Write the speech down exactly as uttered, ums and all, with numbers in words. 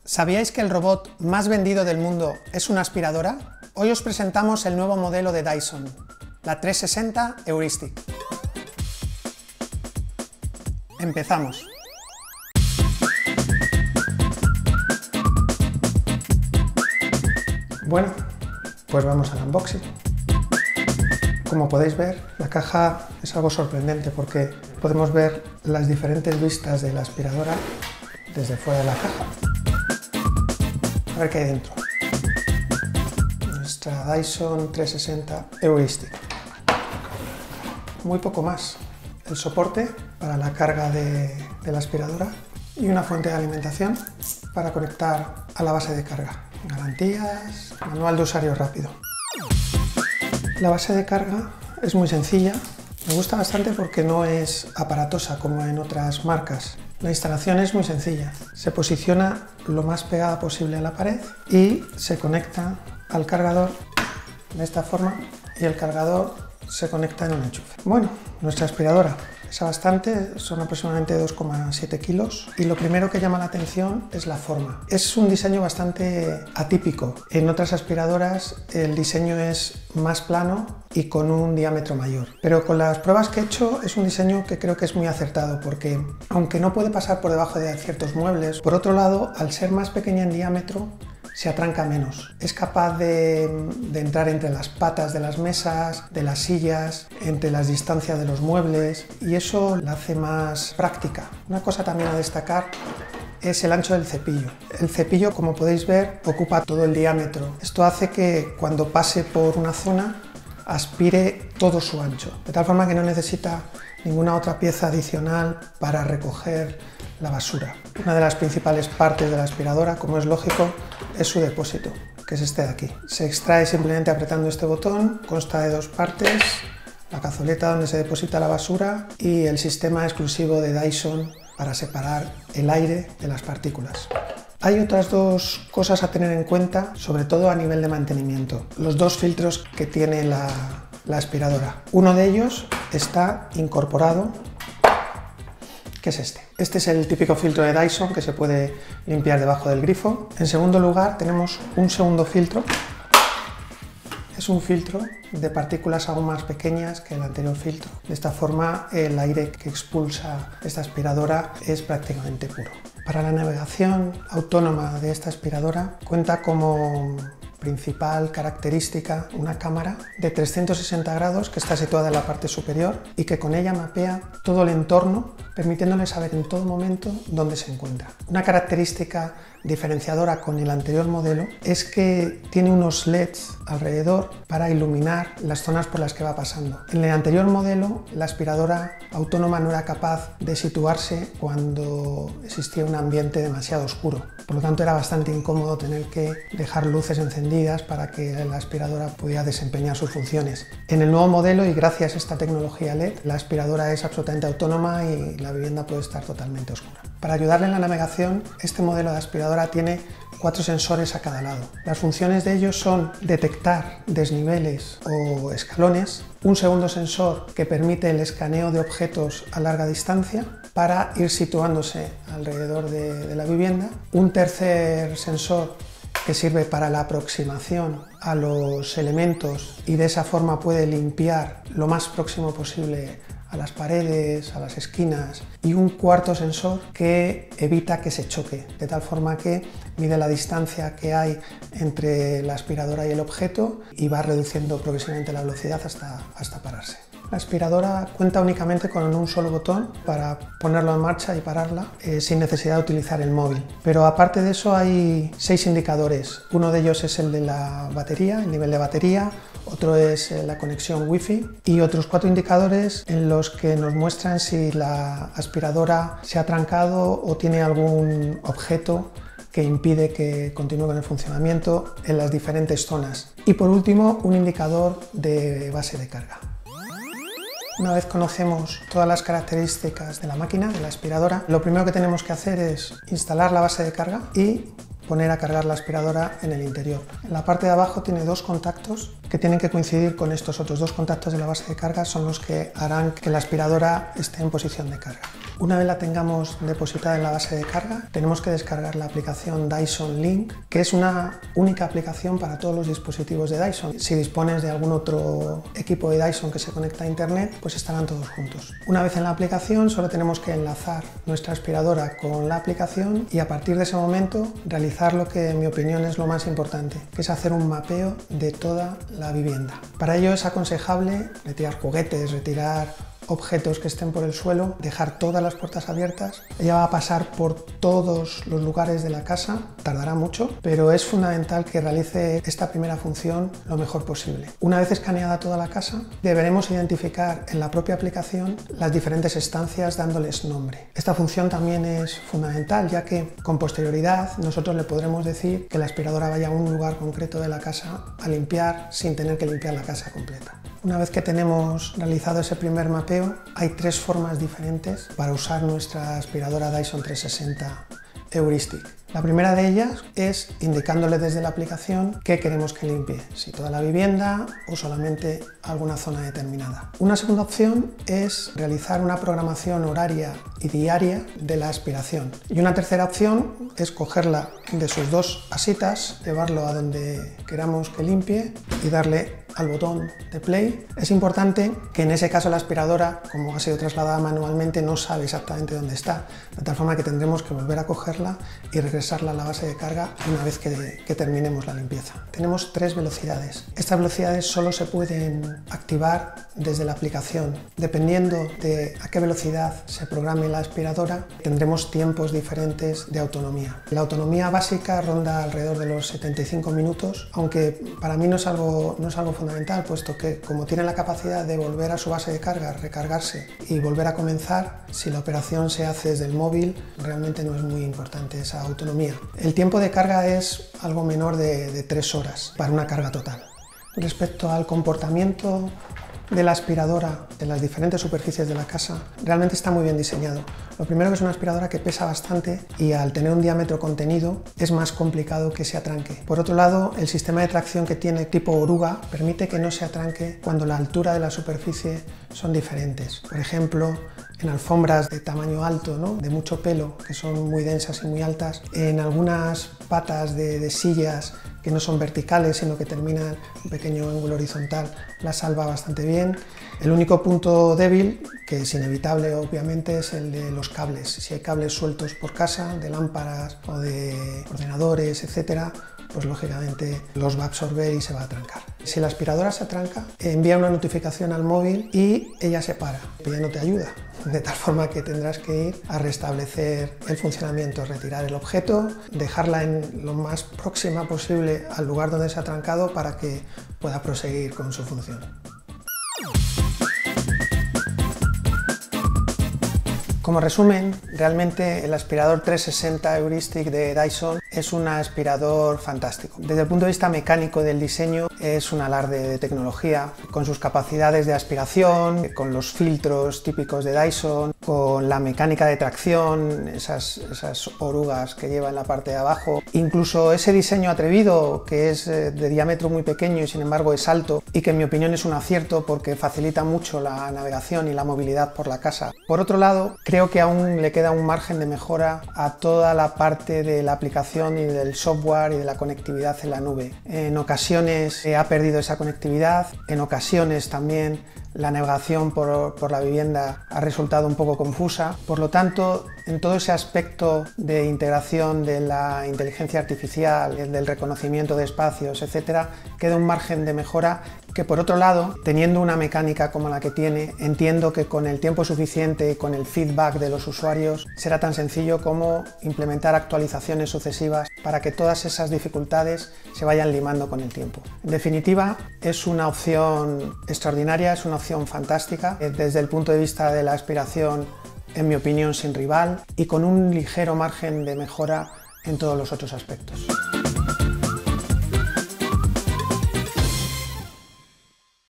¿Sabíais que el robot más vendido del mundo es una aspiradora? Hoy os presentamos el nuevo modelo de Dyson, la trescientos sesenta Heuristic. Empezamos. Bueno, pues vamos al unboxing. Como podéis ver, la caja es algo sorprendente porque podemos ver las diferentes vistas de la aspiradora desde fuera de la caja. A ver qué hay dentro. Nuestra Dyson trescientos sesenta Heuristic. Muy poco más. El soporte para la carga de, de la aspiradora y una fuente de alimentación para conectar a la base de carga. Garantías, manual de usuario rápido. La base de carga es muy sencilla. Me gusta bastante porque no es aparatosa como en otras marcas. La instalación es muy sencilla. Se posiciona lo más pegada posible a la pared y se conecta al cargador de esta forma y el cargador se conecta en un enchufe. Bueno, nuestra aspiradora pesa bastante, son aproximadamente dos coma siete kilos y lo primero que llama la atención es la forma. Es un diseño bastante atípico. En otras aspiradoras el diseño es más plano y con un diámetro mayor. Pero con las pruebas que he hecho es un diseño que creo que es muy acertado porque aunque no puede pasar por debajo de ciertos muebles, por otro lado, al ser más pequeña en diámetro, se atranca menos. Es capaz de, de entrar entre las patas de las mesas, de las sillas, entre las distancias de los muebles y eso la hace más práctica. Una cosa también a destacar es el ancho del cepillo. El cepillo, como podéis ver, ocupa todo el diámetro. Esto hace que cuando pase por una zona aspire todo su ancho, de tal forma que no necesita ninguna otra pieza adicional para recoger la basura. Una de las principales partes de la aspiradora, como es lógico, es su depósito, que es este de aquí. Se extrae simplemente apretando este botón, consta de dos partes, la cazoleta donde se deposita la basura y el sistema exclusivo de Dyson para separar el aire de las partículas. Hay otras dos cosas a tener en cuenta, sobre todo a nivel de mantenimiento. Los dos filtros que tiene la, la aspiradora. Uno de ellos está incorporado, que es este. Este es el típico filtro de Dyson que se puede limpiar debajo del grifo. En segundo lugar tenemos un segundo filtro. Es un filtro de partículas aún más pequeñas que el anterior filtro. De esta forma el aire que expulsa esta aspiradora es prácticamente puro. Para la navegación autónoma de esta aspiradora cuenta como principal característica una cámara de trescientos sesenta grados que está situada en la parte superior y que con ella mapea todo el entorno, permitiéndole saber en todo momento dónde se encuentra. Una característica diferenciadora con el anterior modelo es que tiene unos L E Ds alrededor para iluminar las zonas por las que va pasando. En el anterior modelo la aspiradora autónoma no era capaz de situarse cuando existía un ambiente demasiado oscuro. Por lo tanto era bastante incómodo tener que dejar luces encendidas para que la aspiradora pudiera desempeñar sus funciones. En el nuevo modelo y gracias a esta tecnología L E D, la aspiradora es absolutamente autónoma y la vivienda puede estar totalmente oscura. Para ayudarle en la navegación, este modelo de aspiradora tiene cuatro sensores a cada lado. Las funciones de ellos son detectar desniveles o escalones, un segundo sensor que permite el escaneo de objetos a larga distancia para ir situándose alrededor de, de la vivienda, un tercer sensor que sirve para la aproximación a los elementos y de esa forma puede limpiar lo más próximo posible a las paredes, a las esquinas, y un cuarto sensor que evita que se choque, de tal forma que mide la distancia que hay entre la aspiradora y el objeto y va reduciendo progresivamente la velocidad hasta, hasta pararse. La aspiradora cuenta únicamente con un solo botón para ponerlo en marcha y pararla eh, sin necesidad de utilizar el móvil. Pero aparte de eso hay seis indicadores. Uno de ellos es el de la batería, el nivel de batería, otro es la conexión Wi-Fi y otros cuatro indicadores en los que nos muestran si la aspiradora se ha trancado o tiene algún objeto que impide que continúe con el funcionamiento en las diferentes zonas. Y por último, un indicador de base de carga. Una vez conocemos todas las características de la máquina, de la aspiradora, lo primero que tenemos que hacer es instalar la base de carga y poner a cargar la aspiradora en el interior. En la parte de abajo tiene dos contactos que tienen que coincidir con estos otros dos contactos de la base de carga, son los que harán que la aspiradora esté en posición de carga. Una vez la tengamos depositada en la base de carga, tenemos que descargar la aplicación Dyson Link, que es una única aplicación para todos los dispositivos de Dyson. Si dispones de algún otro equipo de Dyson que se conecta a internet, pues estarán todos juntos. Una vez en la aplicación, solo tenemos que enlazar nuestra aspiradora con la aplicación y a partir de ese momento realizar lo que en mi opinión es lo más importante, que es hacer un mapeo de toda la vivienda. Para ello es aconsejable retirar juguetes, retirar objetos que estén por el suelo, dejar todas las puertas abiertas. Ella va a pasar por todos los lugares de la casa, tardará mucho, pero es fundamental que realice esta primera función lo mejor posible. Una vez escaneada toda la casa, deberemos identificar en la propia aplicación las diferentes estancias dándoles nombre. Esta función también es fundamental, ya que con posterioridad nosotros le podremos decir que la aspiradora vaya a un lugar concreto de la casa a limpiar sin tener que limpiar la casa completa. Una vez que tenemos realizado ese primer mapeo, hay tres formas diferentes para usar nuestra aspiradora Dyson trescientos sesenta Heuristic. La primera de ellas es indicándole desde la aplicación qué queremos que limpie, si toda la vivienda o solamente alguna zona determinada. Una segunda opción es realizar una programación horaria y diaria de la aspiración. Y una tercera opción es cogerla de sus dos asitas, llevarlo a donde queramos que limpie y darle al botón de play. Es importante que en ese caso la aspiradora, como ha sido trasladada manualmente, no sabe exactamente dónde está, de tal forma que tendremos que volver a cogerla y regresarla a la base de carga una vez que, que terminemos la limpieza. Tenemos tres velocidades. Estas velocidades solo se pueden activar desde la aplicación. Dependiendo de a qué velocidad se programe la aspiradora, tendremos tiempos diferentes de autonomía. La autonomía básica ronda alrededor de los setenta y cinco minutos, aunque para mí no es algo, no es algo fundamental, puesto que como tiene la capacidad de volver a su base de carga, recargarse y volver a comenzar, si la operación se hace desde el móvil, realmente no es muy importante esa autonomía. El tiempo de carga es algo menor de, de tres horas para una carga total. Respecto al comportamiento de la aspiradora en las diferentes superficies de la casa, realmente está muy bien diseñado. Lo primero, que es una aspiradora que pesa bastante y al tener un diámetro contenido es más complicado que se atranque. Por otro lado, el sistema de tracción que tiene tipo oruga permite que no se atranque cuando la altura de la superficie son diferentes. Por ejemplo, en alfombras de tamaño alto, ¿no?, de mucho pelo, que son muy densas y muy altas, en algunas patas de, de sillas que no son verticales, sino que terminan un pequeño ángulo horizontal, la salva bastante bien. El único punto débil, que es inevitable obviamente, es el de los cables. Si hay cables sueltos por casa, de lámparas o de ordenadores, etcétera, pues lógicamente los va a absorber y se va a atrancar. Si la aspiradora se atranca, envía una notificación al móvil y ella se para, pidiéndote ayuda, de tal forma que tendrás que ir a restablecer el funcionamiento, retirar el objeto, dejarla en lo más próxima posible al lugar donde se ha atrancado para que pueda proseguir con su función. Como resumen, realmente el aspirador trescientos sesenta Heuristic de Dyson es un aspirador fantástico. Desde el punto de vista mecánico del diseño, es un alarde de tecnología, con sus capacidades de aspiración, con los filtros típicos de Dyson, con la mecánica de tracción, esas, esas orugas que lleva en la parte de abajo, incluso ese diseño atrevido que es de diámetro muy pequeño y sin embargo es alto, y que en mi opinión es un acierto porque facilita mucho la navegación y la movilidad por la casa. Por otro lado, creo que aún le queda un margen de mejora a toda la parte de la aplicación y del software y de la conectividad en la nube. En ocasiones ha perdido esa conectividad, en ocasiones también la navegación por, por la vivienda ha resultado un poco confusa. Por lo tanto, en todo ese aspecto de integración de la inteligencia artificial, del reconocimiento de espacios, etcétera, queda un margen de mejora que, por otro lado, teniendo una mecánica como la que tiene, entiendo que con el tiempo suficiente y con el feedback de los usuarios será tan sencillo como implementar actualizaciones sucesivas para que todas esas dificultades se vayan limando con el tiempo. En definitiva, es una opción extraordinaria, es una opción fantástica desde el punto de vista de la aspiración, en mi opinión sin rival, y con un ligero margen de mejora en todos los otros aspectos.